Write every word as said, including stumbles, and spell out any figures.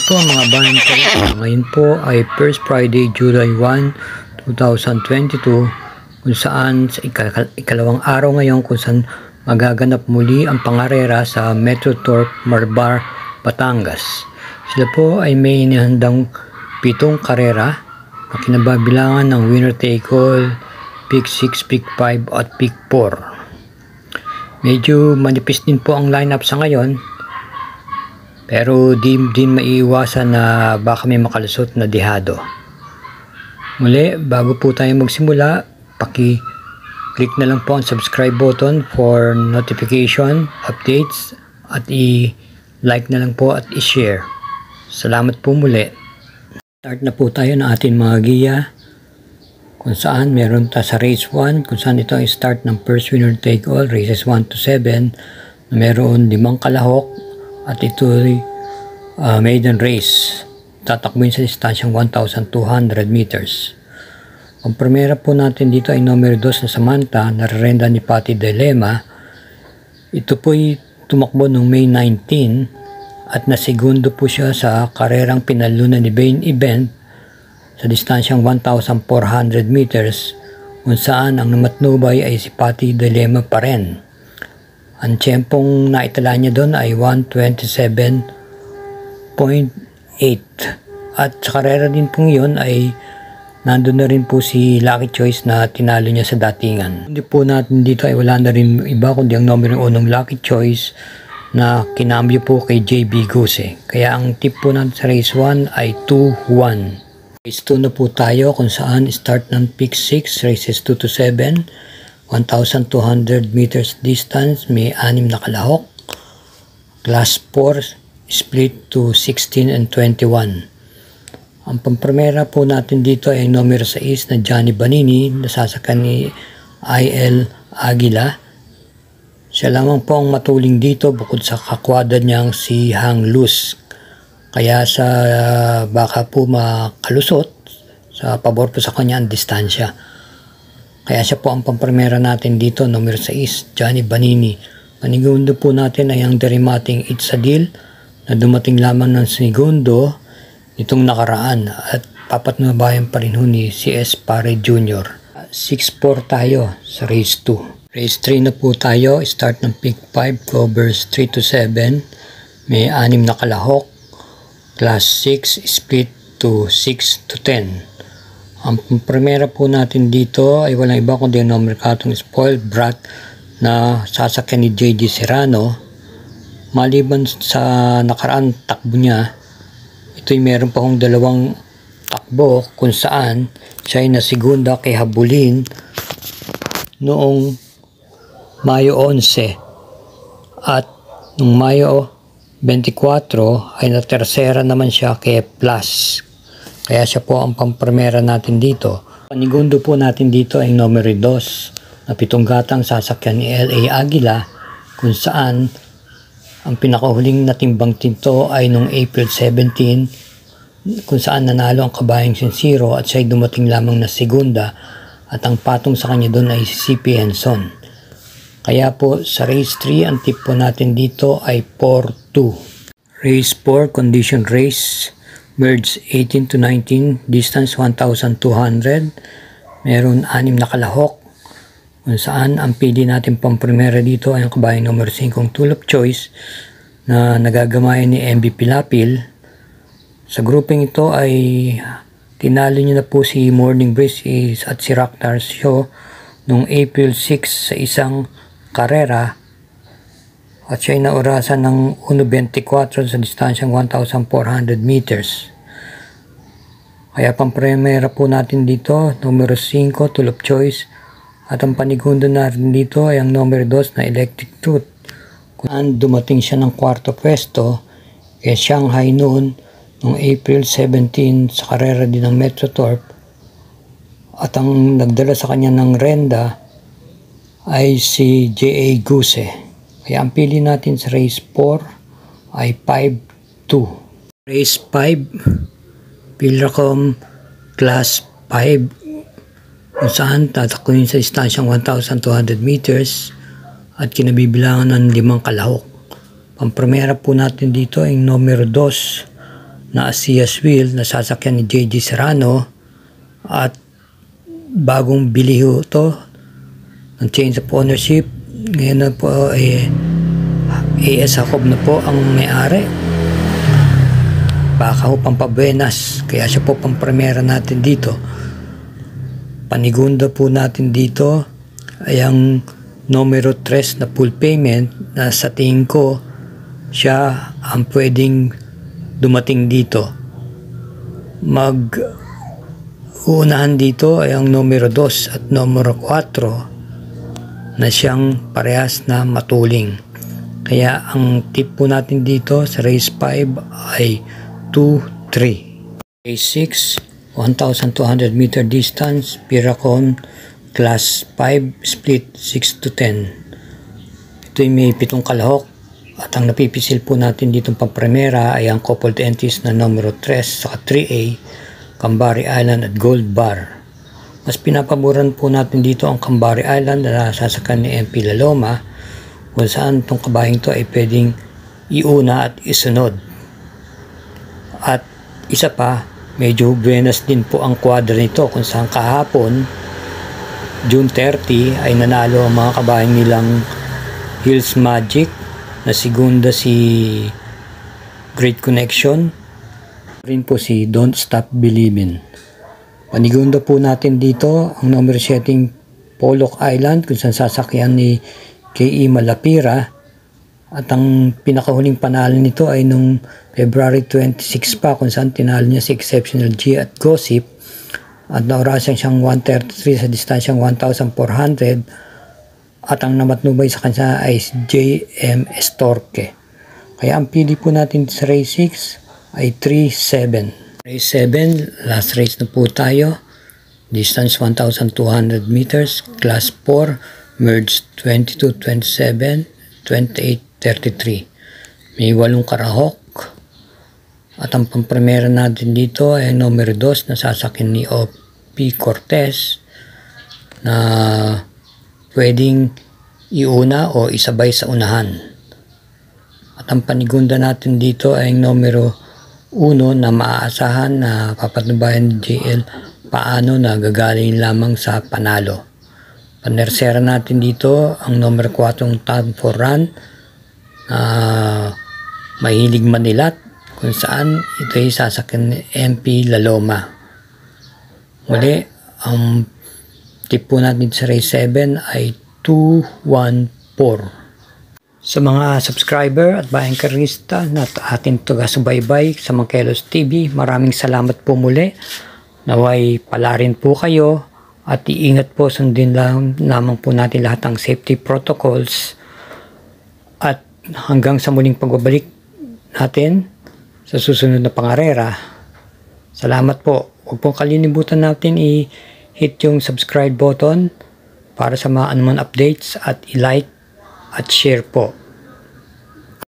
po mga bantay. Ngayon po ay first Friday, July first, twenty twenty-two, kung saan sa ikal ikalawang araw ngayon kung saan magaganap muli ang pangarera sa Metro Manila, Batangas. Sila po ay may inihandang pitong karera na kinababilangan ng winner take all, pick six, pick five at pick four. Medyo manipis din po ang lineup sa ngayon, pero di din maiiwasan na baka may makalusot na dihado. Muli, bago po tayo magsimula, paki-click na lang po ang subscribe button for notification, updates, at i-like na lang po at i-share. Salamat po muli. Start na po tayo ng ating mga giya, kung saan meron ta sa race one, kung saan ito ay start ng first winner take all, races one to seven, na meron limang kalahok. At ito ay uh, maiden race. Tatakbuhin sa distansyang one thousand two hundred meters. Ang primera po natin dito ay numero two na Samantha, narerenda ni Patty Dilema. Ito po ay tumakbo noong May nineteen at nasegundo po siya sa karerang pinalunan ni Bain Event sa distansyang one thousand four hundred meters, kung saan ang namatnubay ay si Patty Dilema pa rin. Ang tiyempong naitala niya doon ay one twenty-seven point eight. At sa karera din pong yun ay nandun na rin po si Lucky Choice na tinalo niya sa datingan. Hindi po natin dito ay wala na rin iba kundi ang numero unong Lucky Choice na kinambyo po kay J B Guse. Kaya ang tip po natin sa race one ay two one. Race two na po tayo kung saan start ng pick six, races two to seven. one thousand two hundred meters distance, may anim na kalahok. Class four, split to sixteen and twenty-one. Ang pampremera po natin dito ay numero six na Johnny Banini, nasasakyan ni I L Aguila. Siya lamang po ang matuling dito bukod sa kakwada niyang si Hang Luz. Kaya sa uh, baka po makalusot, sa pabor po sa kanya ang distansya. Kaya siya po ang pampremera natin dito, numero six, Johnny Banini. Panigundo po natin ay ang derimating Itsadil na dumating lamang ng segundo itong nakaraan at papatnubayan pa rin ho ni C S Pare Junior six four tayo sa race two. Race three na po tayo, start ng pick five, covers three to seven, may anim na kalahok. Class six, split to six to ten. Ang primera po natin dito ay walang iba kundi ang nomenklatong Spoiled Brat na sasakyan ni J D Serrano. Maliban sa nakaraan takbo niya, ito'y meron pa kong dalawang takbo kung saan siya ay nasigunda kay Habulin noong Mayo eleven at noong Mayo twenty-four ay natersera naman siya kay Plus. Kaya siya po ang pampremera natin dito. Panigundo po natin dito ay numero two na pitong gatang sasakyan ni L A Aguila, kung saan ang pinakahuling natimbang tinto ay noong April seventeen, kung saan nanalo ang kabayang Sincero at siya ay dumating lamang na segunda at ang patong sa kanya doon ay si C P Henson. Kaya po sa race three ang tip po natin dito ay four two. Race four, condition race. Birds eighteen to nineteen, distance one thousand two hundred, meron anim na kalahok, kung saan ang pili natin pang primera dito ay ang kabayang numero five Tulip Choice na nagagamayan ni M B Pilapil. Sa grouping ito ay tinalo niya na po si Morning Breeze at si Rocktar Show noong April six sa isang karera at siya ay naurasan ng one twenty-four sa distansyang one thousand four hundred meters. Kaya pampremera po natin dito, numero five, Tulip Choice, at ang panigundo na rin dito ay ang numero two na Electric Truth. Kung dumating siya ng kwarto pwesto kay Shanghai noon noong April seventeen sa karera din ng Metro Turf, at ang nagdala sa kanya ng renda ay si J A Guse. Kaya ang pili natin sa race four ay five two. Race five, Pilracom Class five, kung saan tatakunin sa distansyang one thousand two hundred meters at kinabibilangan ng limang kalahok. Pampremera po natin dito ay numero two na Asias wheel na sasakyan ni J G Serrano at bagong bili ho to ng change of ownership. Ngayon na po eh, A S Jacob na po ang may-ari. Baka ho pampabuenas, kaya siya po pampremera natin dito. Panigunda po natin dito ay ang numero tres na full payment na sa tingin ko siya ang pwedeng dumating dito. Mag uunahan dito ay ang numero dos at numero four na siyang parehas na matuling. Kaya ang tip po natin dito sa race five ay two three. Race six, one thousand two hundred meter distance, Piracon, class five, split six to ten. Ito ay may pitong kalahok at ang napipisil po natin dito pang-primera ay ang coupled entries na numero tres sa three A, Cambari Island at Gold Bar. Mas pinapaboran po natin dito ang Cambari Island na nasasakyan ni M P Laloma, kung saan itong kabayang to ay pwedeng iuna at isunod. At isa pa, medyo buenas din po ang kwadra nito kung saan kahapon June thirty ay nanalo ang mga kabayang nilang Hills Magic na segunda si Great Connection, rin po si Don't Stop Believin'. Panigunda po natin dito ang number setting Polok Island kung saan sasakyan ni K E Malapira, at ang pinakahuling panalo nito ay nung February twenty-six pa kung saan tinalo niya si Exceptional G at Gossip at naurasan siyang one thirty-three sa distansyang one thousand four hundred, at ang namatnubay sa kanya ay J M Estorque. Kaya ang pili po natin sa race six ay three seven. Race seven, last race na po tayo. Distance one thousand two hundred meters, class four, merge twenty-two twenty-seven, twenty-eight thirty-three. May walong karahok. At ang pampremera natin dito ay numero dos na sasakyan ni O P Cortez na pwedeng iuna o isabay sa unahan. At ang panigunda natin dito ay numero uno na maaasahan na papatnubayan ni J L Paano na gagaling lamang sa panalo. Panersera natin dito ang numero four Time for Run na uh, mahilig manilat kung saan ito ay sasakyan ni M P Laloma. Muli, ang tip po natin sa race seven ay two one four. Sa mga subscriber at bayangkarista na ating taga-subaybay sa Mang Kelo'S T V, maraming salamat po muli. Naway pala rin po kayo at iingat po, sundin lang lamang po natin lahat ng safety protocols, at hanggang sa muling pagbabalik natin sa susunod na pangarera. Salamat po. Huwag pong kalinimutan natin i-hit yung subscribe button para sa mga anuman updates at i-like at share po.